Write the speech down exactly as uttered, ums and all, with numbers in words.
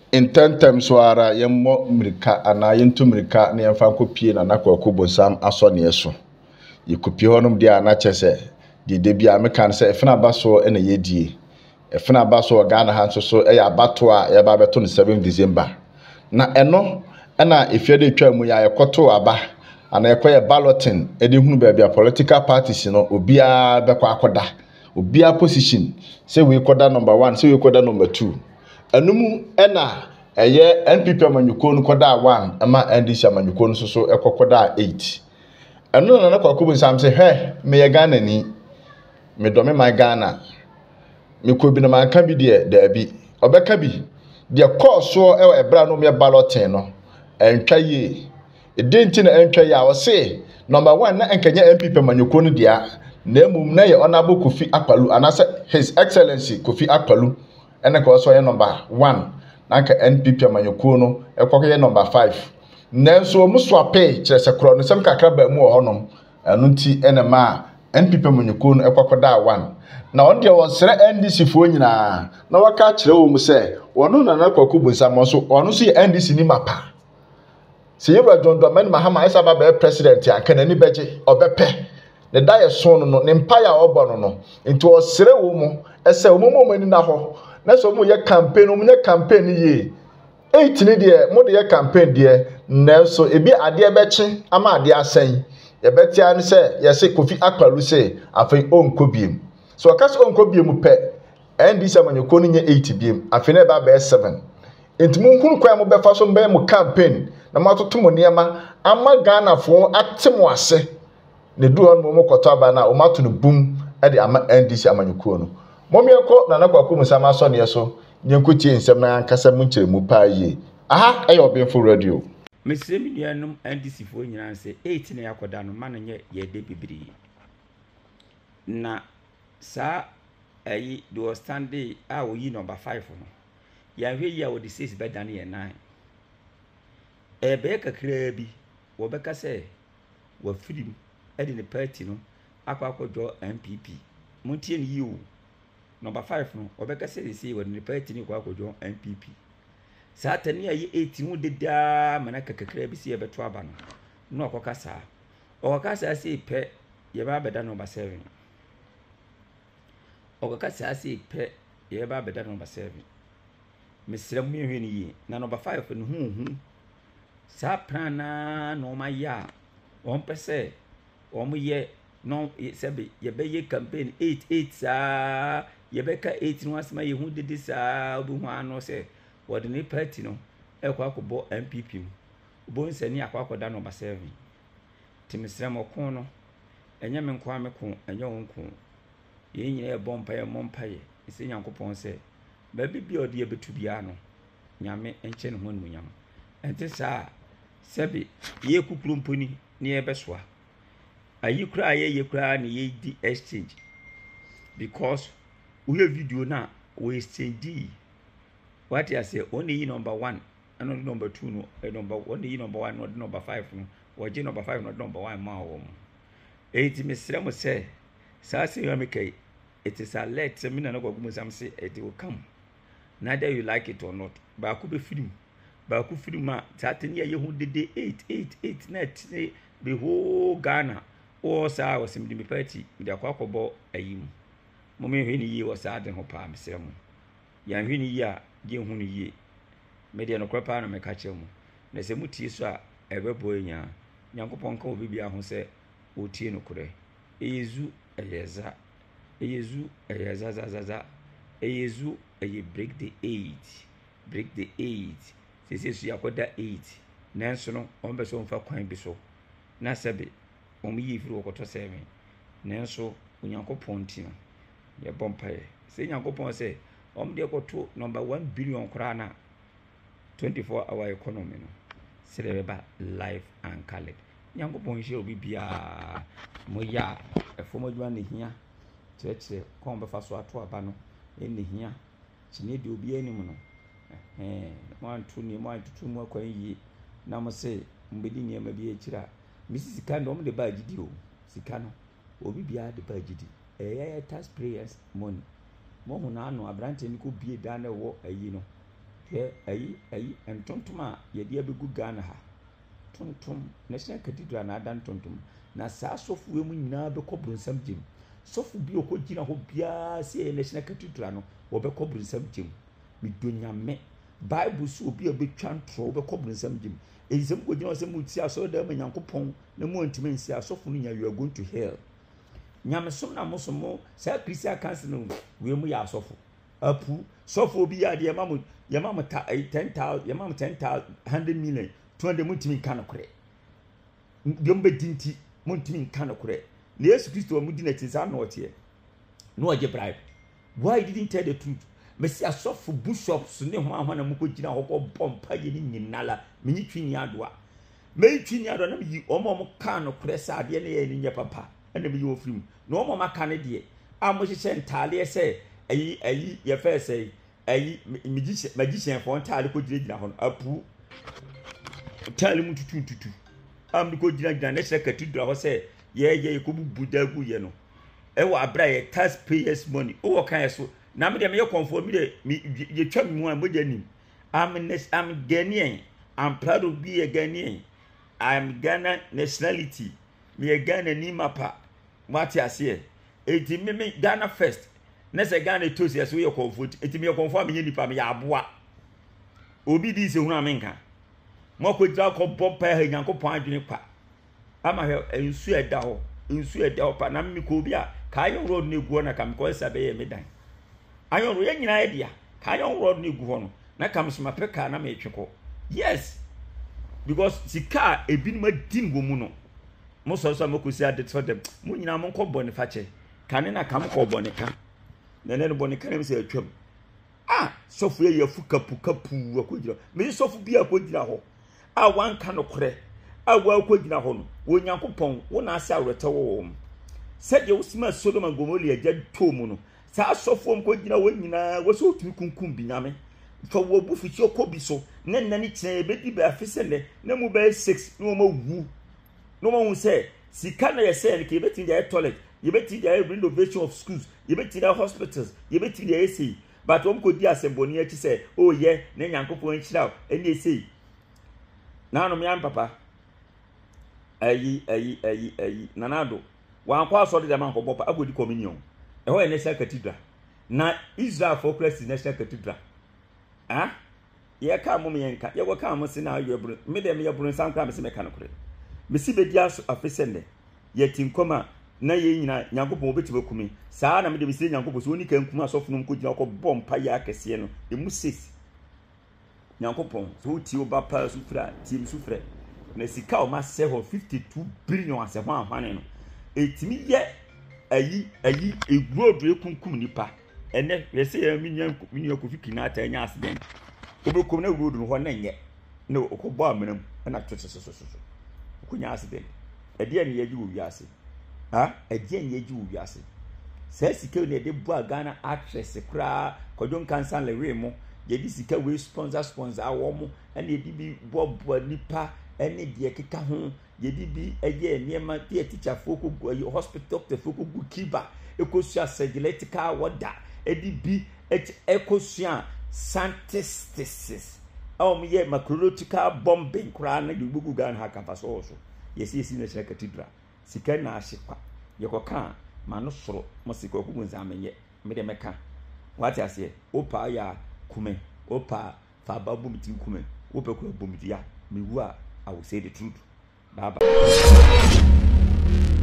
in tentem so ara yemmo mirika ana yentu mirika na yemfa kopie na nakwaku bonsam aso ne eso yekopie honum dia na chese de de bia meka se efena baso ena yedie efena baso Ghana ha nso so eya abato a ye ba beto no seventh December na eno ena efiade twa mu ya yekoto aba ana yekoye balloting edi hunu ba bia political parties no obia bekwa akoda obia position say we koda number one say we koda number two anumu ena eye N P P amanyuko no koda one ama N D C amanyuko no so so ekokoda eight eno na na kwakubu nsam se he me ye Ghana ni me do me my Ghana me ko bi na man ka bi de da bi obeka bi de course so e ebra no me balloting no entwa ye edenti na entwa ye a wo se number one na enkanya N P P amanyuko no dia na emum na ye Honorable Kofi Akpalu anase His Excellency Kofi Akpalu ene ko so ye number one nanka N P P amanyuko no ekokoye number five nanso omu swape kyerese kro no sem kakra ba mu honom anu nti ene ma N P P amanyuko no ekokoda one na on de won sere N D C fo nyina na waka kyerɛ wo mu se wono na na kwaku bunsam so ono so ye N D C ni mapa se ye ba dondo man mahama esa ba be president anka na ni beje obepe ne da ye so no ne mpa ya obo no no nti o sere wo mu ese wo mu mani na ho na so mu ye campaign mu ye campaign ye eight ni de mo de ye campaign de na so ebi ade beche ama ade asan ye betia ne se ye se Kofi Akpalu se afei onko biem so akase onko biem pe N D C amanyuko no nye eight biem afei na ba be seven enti mu nkunu kwa mo be fa so mbe mo campaign na mo atoto mo niema ama Ghana fo atemo ase ne du on mo koto aba na o mato no bum e de ama N D C amanyuko no momienko na na kwaku musama so ne so nyenkotie nsem na ankasa mu nkire mu pa yi aha eyo Obenfo radio mesre mi nuanum N D C fo nyina se eight na yakoda no ma nye ye de bibiri na sa ayi do standing a wo yi number five no ya hwe ya wo de six be dan ye nine e be kakra bi wo be ka se wo firim e de ne party no akwa akwadwo N P P muntie ni yi o number five no wo be ka se se wo de party ni kwa akwadwo N P P sa tani ayi eight hu de da mana kakra bi se ye beto aba no no akoka sa o ka sa se pe ye ba beda number seven o ka sa se pe ye ba beda number seven mesra mu hwe ni yi na number five no hu hu sa prana no ma ya on pese o mu ye no sebe ye be ye campaign eight eight sa ye be ka eight no asema ye hu de sa obu hu ano se wodi ni party no ekwa akobo N P P mu obo nsani akwa akoda number seven timisra mokon no enye me nko ameko enye wonko ye nyina e bompa ye mompa ye ise nyankopon se ba bibia odi ebetu bia no nyame enche ne ho nunyam ente sa sebe ye kukuru mponi ne ye besoa ayi kura ye ye kura ne ye di exchange because we have video na we exchange what I say only number one and number two no uh, number only number one not number five no or number five not number one ma wo eight Mister Mo say sa say you make it is a let me na go go sam say it will come neither you like it or not ba ku be film ba ku film ma taten ye hu de eight eight eight net the whole Ghana or sa was sim the party the akwakobo ayim mo me hwe ni yi was aden ho pa Mister Mo ya hwe ni yi a ge hu ni yi media no kropa na meka che mu na se mutie so a ebebo nya nyankopon ka obi bia ho se otie no kure eyezu eyeza eyezu eyeza za za za eyezu eye break the eight break the eight se se su yakoda eight nanso no on be so mfa kwan bi so na sebe om yi firi okoto seven nanso nyankopon ti no ye bompae se nyankopon se om de koto number one billion krana twenty-four hour economy no sereba life and collect nyankopon hye obi bia mo ya efomo dwa ne hia cheche kon be fa so ato aba no ene hia chine de obi anim no eh mo antu ni mo antutu mo akwan yi na mo se mbedi ni ma bi akira misi sika ndo mo de ba gidi o sika no obi bia de ba gidi eh taxpayers money mo hu na no abrante ni ko bie da na wo ayi no hwɛ ayi ayi ntontom a yɛde abɛgu Ghana ha tontom National Cathedral na ada ntontom na saa sɔfo mu nyinaa bɛkɔ bronsam gyem sɔfo bi ɔkɔgyina hɔ biara sɛ ɛyɛ National Cathedral no wɔbɛkɔ bronsam gyem medɔ nyame Bible so obi a bɛtwa ntoro wɔbɛkɔ bronsam gyem ɛnsɛm kɔgyina hɔ sɛ muti asɔre da ma Nyankopɔn na mu antimi nsi asɔfo no nya you are going to hell nyamesom na mo so mo saa Christian council no we mu yɛ asɔfo apu sɔfo bi yɛ adeɛ ma mo yɛ ma mo ten thousand yɛ ma mo ten thousand one hundred million two hundred mutimi nka no korɛ dem bɛ dinti mutimi nka no korɛ na Yesu Kristo mu di na tin sa na ɔteɛ no ɔgye bribe why didn't tell the truth mesi asɔfo bishops ne ho ahwana mu ko gyina hɔ kɔ bompa ye ni nyinala menyi twini adoa meyi twini adoa na meyi ɔmo ɔmo ka no korɛ sa adeɛ ne yɛ ni nya papa ɛna meyi ofrim na ɔmo ma ka ne deɛ a mo hyehyɛ ntaale sɛ ayi ayi yɛ fɛ sɛ ayi magician magician fo ntaale ko gyina gyina hɔ apu ntaale mu tutu tutu am ko gyina gyina National Cathedral hɔ sɛ yɛ yɛ ko bu dagu yɛ no ɛwɔ abra yɛ taxpayers money o kan yɛ so na me de me conform me de ye twa me mu an boja nim I'm I'm Ghanaian I'm proud of being a Ghanaian I'm Ghana nationality me a Ghana ni mapa what you say eti me me Ghana first na se Ghana to se so ye conform eti me conform me nipa me ya aboa obi di se hu amenka mo ko dra ko bompa ha Nyankopon adwene kwa ama he ensu eda ho ensu eda ho pa na me ko bi a kayo road na egu na kam ko sabe ye medan ayon ro ye nyina ye dia kayon road na egu ho no na kam so mapeka na me tweko yes because sika ebin ma din go mu no mo so so makosi adet for them mo nyina mo nko bone fa che kane na kam ko bone ka na ne no bone ka na me se atwam ah sofu ye yafu kapu kapu akogira me sofu bia akogira ho a wan ka no kore a wa akogira ho no wo Nyankopon wo na ase awrete wo wo said you sima Sodom and Gomorrah agya to mu no saa sofu am kogina wo nyina wo so tumi kunkum bi nyame fa wo bu fichi okobi so ne nani kire bedi ba afisele na mu ba six no ma wu no ma hu say sika na ye say ke beti dia toilet ye beti dia renovation of schools ye beti dia hospitals ye beti dia A C but won ko di asemboni achi say oh ye na Nyankopon nchira eni A C na no me am papa ayi ayi ayi ayi nanado wan kwa so de man ko bopa agodi communion e ho National Cathedral na Israel for Christ National Cathedral ah ye ka mo me yenka ye go ka mo se na ayo bru me de me ye bru san kra me se me ka no kure me si bedi aso afesende ye tinkoma na ye nyina Nyankopon obeti bakumi saa na me de me se Nyankopon so oni kan kuma asofo no ko gina ko bompa ya akese no e mu six Nyankopon so ti oba pa su fra ti su fra na sika o ma se ho fifty-two billion ase ho ahwane no etimi ye ayi ayi eguodo ekunkum nipa ene yese ya minya minya Kofi na ata nya accident obekom na road no ho na nye na okobọ amenam na tsosososo okunya accident ede ene yaji wo wiase ha ede ene yaji wo wiase se sika ne de bo Ghana actress kra kodon cancer le we mo ye di sika we sponsor sponsor awo mo ene ye di bi bobo nipa ene de keka ho ye di bi eye niema te teacher foko hospital doctor foko gu kiba ekosua surgical water edi bi ekosua synthesis aw me ye macrological bombing kra na gugu Ghana ha campus so yesi yesi National Cathedral sika na ahekwa ye koka ma no soro mo sika ku munza amenye me de meka what I say opa ya kume opa fa babu miti kume opa ku babu miti ya me wu a I will say the truth bye bye